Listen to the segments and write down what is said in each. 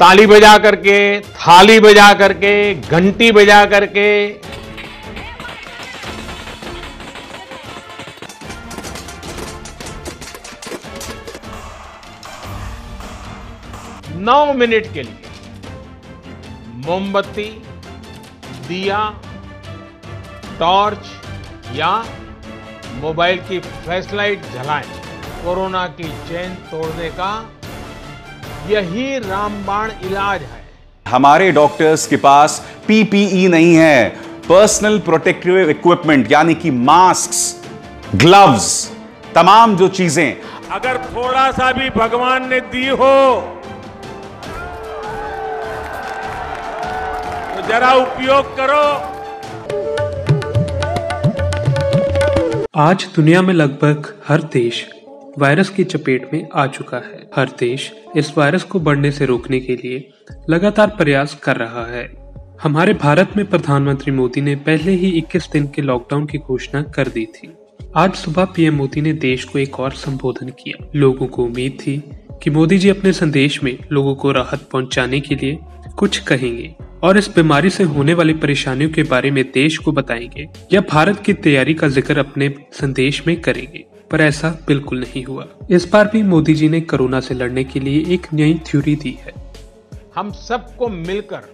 ताली बजा करके, थाली बजा करके, घंटी बजा करके नौ मिनट के लिए मोमबत्ती, दिया, टॉर्च या मोबाइल की फ्लैशलाइट जलाएं। कोरोना की चेन तोड़ने का यही रामबाण इलाज है। हमारे डॉक्टर्स के पास पीपीई नहीं है, पर्सनल प्रोटेक्टिव इक्विपमेंट, यानी कि मास्क, ग्लव्स, तमाम जो चीजें अगर थोड़ा सा भी भगवान ने दी हो तो जरा उपयोग करो। आज दुनिया में लगभग हर देश वायरस की चपेट में आ चुका है। हर देश इस वायरस को बढ़ने से रोकने के लिए लगातार प्रयास कर रहा है। हमारे भारत में प्रधानमंत्री मोदी ने पहले ही 21 दिन के लॉकडाउन की घोषणा कर दी थी। आज सुबह पीएम मोदी ने देश को एक और संबोधन किया। लोगों को उम्मीद थी कि मोदी जी अपने संदेश में लोगों को राहत पहुंचाने के लिए कुछ कहेंगे और इस बीमारी से होने वाली परेशानियों के बारे में देश को बताएंगे या भारत की तैयारी का जिक्र अपने संदेश में करेंगे, पर ऐसा बिल्कुल नहीं हुआ। इस बार भी मोदी जी ने कोरोना से लड़ने के लिए एक नई थ्योरी दी है। हम सबको मिलकर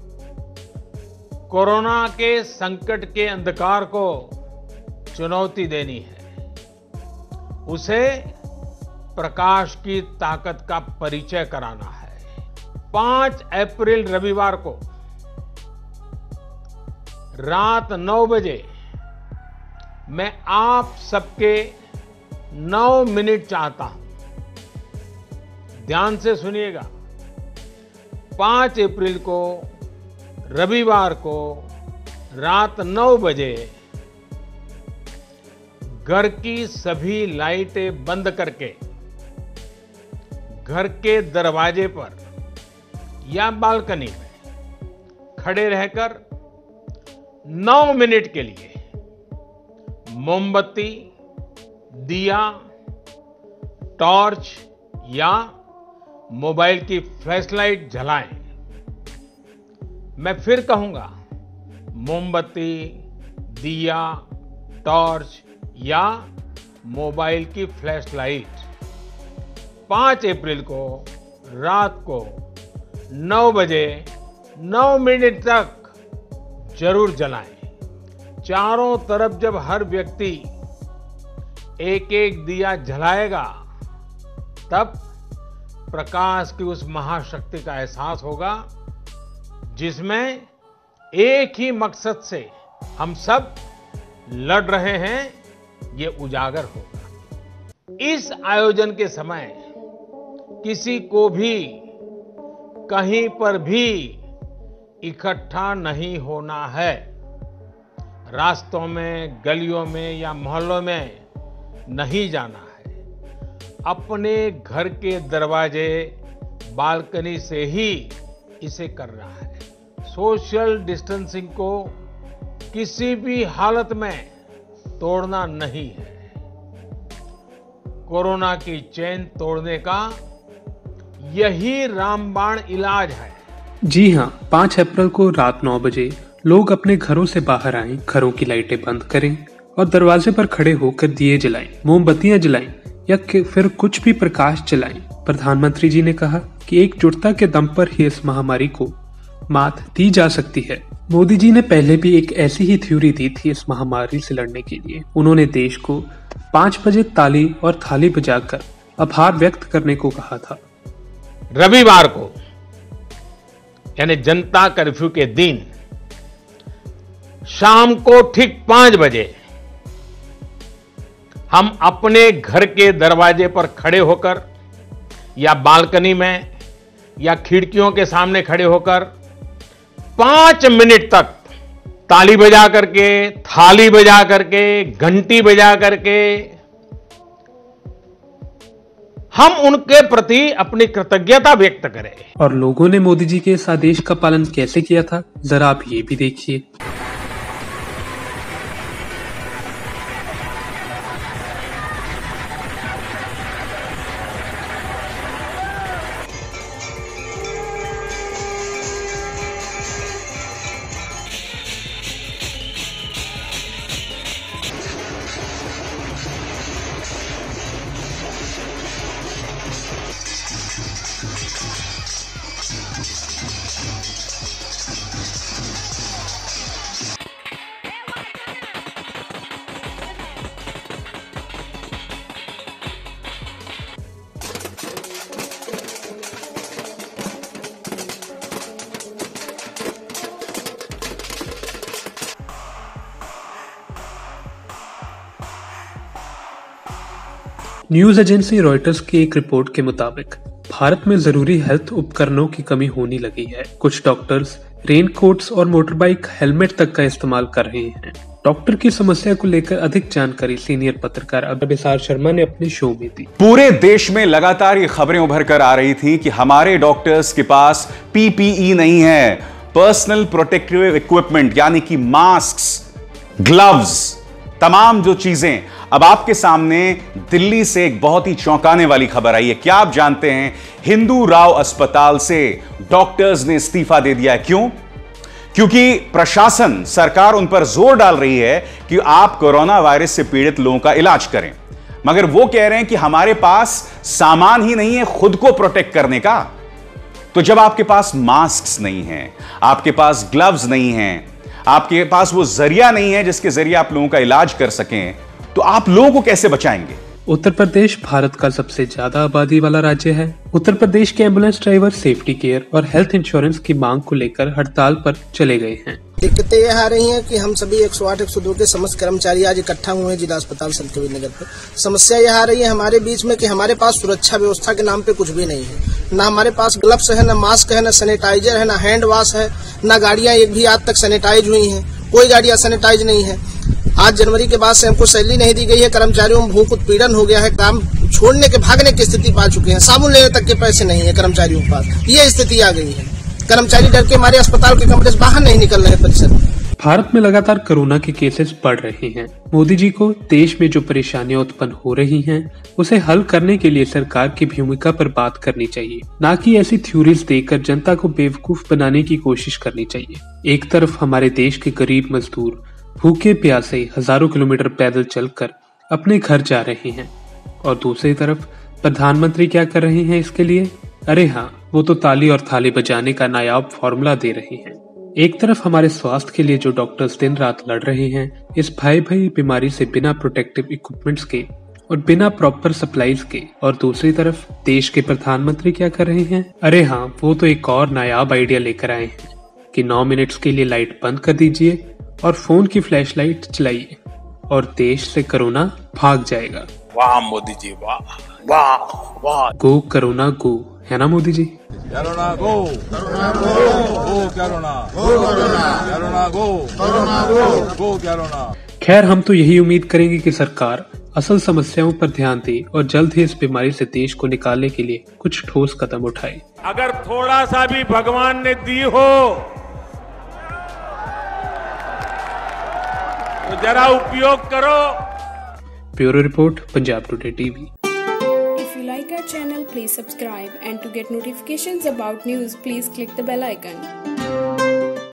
कोरोना के संकट के अंधकार को चुनौती देनी है, उसे प्रकाश की ताकत का परिचय कराना है। 5 अप्रैल रविवार को रात 9 बजे मैं आप सबके 9 मिनट चाहता हूं। ध्यान से सुनिएगा। 5 अप्रैल को रविवार को रात 9 बजे घर की सभी लाइटें बंद करके घर के दरवाजे पर या बालकनी में खड़े रहकर 9 मिनट के लिए मोमबत्ती, दिया, टॉर्च या मोबाइल की फ्लैशलाइट जलाएं। मैं फिर कहूंगा, मोमबत्ती, दिया, टॉर्च या मोबाइल की फ्लैशलाइट 5 अप्रैल को रात को 9 बजे 9 मिनट तक जरूर जलाएं। चारों तरफ जब हर व्यक्ति एक एक दिया जलाएगा, तब प्रकाश की उस महाशक्ति का एहसास होगा जिसमें एक ही मकसद से हम सब लड़ रहे हैं, ये उजागर होगा। इस आयोजन के समय किसी को भी कहीं पर भी इकट्ठा नहीं होना है। रास्तों में, गलियों में या मोहल्लों में नहीं जाना है। अपने घर के दरवाजे, बालकनी से ही इसे करना है। सोशल डिस्टेंसिंग को किसी भी हालत में तोड़ना नहीं है। कोरोना की चेन तोड़ने का यही रामबाण इलाज है। जी हाँ, 5 अप्रैल को रात 9 बजे लोग अपने घरों से बाहर आएं, घरों की लाइटें बंद करें और दरवाजे पर खड़े होकर दिए जलाएं, मोमबत्तियां जलाएं या फिर कुछ भी प्रकाश जलाएं। प्रधानमंत्री जी ने कहा कि एकजुटता के दम पर ही इस महामारी को मात दी जा सकती है। मोदी जी ने पहले भी एक ऐसी ही थ्योरी दी थी इस महामारी से लड़ने के लिए। उन्होंने देश को 5 बजे ताली और थाली बजाकर आभार व्यक्त करने को कहा था। रविवार को यानी जनता कर्फ्यू के दिन शाम को ठीक 5 बजे हम अपने घर के दरवाजे पर खड़े होकर या बालकनी में या खिड़कियों के सामने खड़े होकर 5 मिनट तक ताली बजा करके, थाली बजा करके, घंटी बजा करके हम उनके प्रति अपनी कृतज्ञता व्यक्त करें। और लोगों ने मोदी जी के इस आदेश का पालन कैसे किया था, जरा आप ये भी देखिए। न्यूज एजेंसी रॉयटर्स की एक रिपोर्ट के मुताबिक भारत में जरूरी हेल्थ उपकरणों की कमी होने लगी है। कुछ डॉक्टर्स रेनकोट्स और मोटरबाइक हेलमेट तक का इस्तेमाल कर रहे हैं। डॉक्टर की समस्या को लेकर अधिक जानकारी सीनियर पत्रकार अभिसार शर्मा ने अपने शो में दी। पूरे देश में लगातार ये खबरें उभर कर आ रही थी कि हमारे डॉक्टर्स के पास पीपीई नहीं है, पर्सनल प्रोटेक्टिव इक्विपमेंट यानी कि मास्क, ग्लव्स, तमाम जो चीजें। अब आपके सामने दिल्ली से एक बहुत ही चौंकाने वाली खबर आई है। क्या आप जानते हैं, हिंदू राव अस्पताल से डॉक्टर्स ने इस्तीफा दे दिया है। क्यों? क्योंकि प्रशासन, सरकार उन पर जोर डाल रही है कि आप कोरोना वायरस से पीड़ित लोगों का इलाज करें, मगर वो कह रहे हैं कि हमारे पास सामान ही नहीं है खुद को प्रोटेक्ट करने का। तो जब आपके पास मास्क नहीं है, आपके पास ग्लव्स नहीं है, आपके पास वो जरिया नहीं है जिसके जरिए आप लोगों का इलाज कर सकें, तो आप लोगों को कैसे बचाएंगे? उत्तर प्रदेश भारत का सबसे ज्यादा आबादी वाला राज्य है। उत्तर प्रदेश के एम्बुलेंस ड्राइवर सेफ्टी केयर और हेल्थ इंश्योरेंस की मांग को लेकर हड़ताल पर चले गए हैं। दिक्कतें यह आ रही हैं कि हम सभी 108, 102 के समस्त कर्मचारी आज इकट्ठा हुए हैं जिला अस्पताल संत कबीर नगर पर। समस्या यह आ रही है हमारे बीच में कि हमारे पास सुरक्षा व्यवस्था के नाम पे कुछ भी नहीं है। न हमारे पास ग्लव्स है, न मास्क है, न सैनिटाइजर है, न हैंड वॉश है, न गाड़ियां एक भी आज तक सैनिटाइज हुई हैं। कोई गाड़ियां सैनिटाइज नहीं है। आज जनवरी के बाद से हमको सैलरी नहीं दी गई है। कर्मचारियों में भूख उत्पीड़न हो गया है। काम छोड़ने के, भागने की स्थिति पा चुके हैं। साबुन लेने तक के पैसे नहीं है कर्मचारियों के पास। ये स्थिति आ गई है। कर्मचारी डर के हमारे अस्पताल के कमरे से बाहर नहीं निकल रहे परिसर में। भारत में लगातार कोरोना के केसेस बढ़ रहे हैं। मोदी जी को देश में जो परेशानियां उत्पन्न हो रही हैं, उसे हल करने के लिए सरकार की भूमिका पर बात करनी चाहिए, न कि ऐसी थ्योरीज देकर जनता को बेवकूफ बनाने की कोशिश करनी चाहिए। एक तरफ हमारे देश के गरीब मजदूर भूखे प्यासे हजारों किलोमीटर पैदल चलकर अपने घर जा रहे हैं, और दूसरी तरफ प्रधानमंत्री क्या कर रहे हैं इसके लिए? अरे हाँ, वो तो ताली और थाली बजाने का नायाब फॉर्मूला दे रहे हैं। एक तरफ हमारे स्वास्थ्य के लिए जो डॉक्टर्स दिन रात लड़ रहे हैं इस भयावह बीमारी से बिना प्रोटेक्टिव इक्विपमेंट्स के और बिना प्रॉपर सप्लाईज के, और दूसरी तरफ देश के प्रधानमंत्री क्या कर रहे हैं? अरे हाँ, वो तो एक और नायाब आइडिया लेकर आए हैं कि 9 मिनट्स के लिए लाइट बंद कर दीजिए और फोन की फ्लैशलाइट चलाइए और देश से कोरोना भाग जाएगा। वाह मोदी जी, वाह वाह वाह। गो कोरोना गो, है ना Modi ji? Corona go, corona go, go corona, go corona, corona go, corona go, go corona. खैर, हम तो यही उम्मीद करेंगे कि सरकार असल समस्याओं पर ध्यान दे और जल्द ही इस बीमारी से देश को निकालने के लिए कुछ ठोस कदम उठाए। अगर थोड़ा सा भी भगवान ने दी हो तो जरा उपयोग करो। Bureau report, Punjab today TV. If you like our channel, please subscribe, and to get notifications about news, please click the bell icon.